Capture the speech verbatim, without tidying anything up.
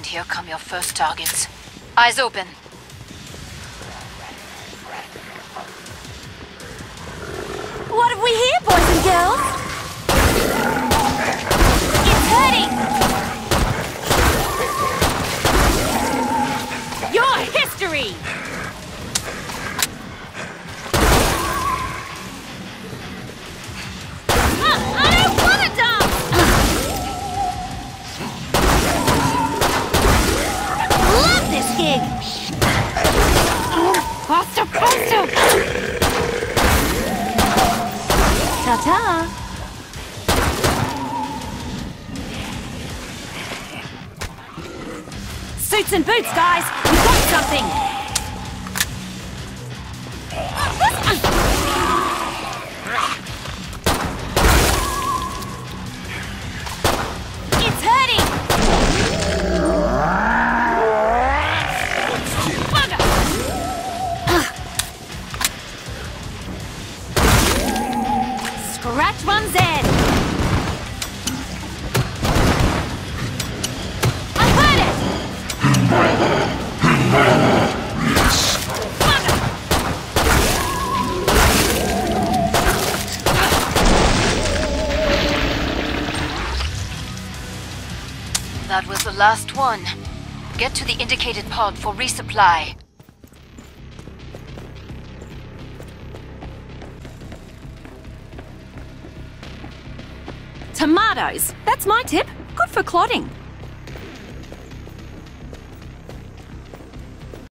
here come your first targets. Eyes open. What have we here, boys and girls? It's hurting! Your history! Ah, I don't want to dance! Love this gig! Faster, faster! Ta-ta! Suits and boots, guys! We've got something! It's hurting! Bugger! Scratch one's head! I heard it! Bugger! That was the last one. Get to the indicated pod for resupply. Tomatoes! That's my tip. Good for clotting.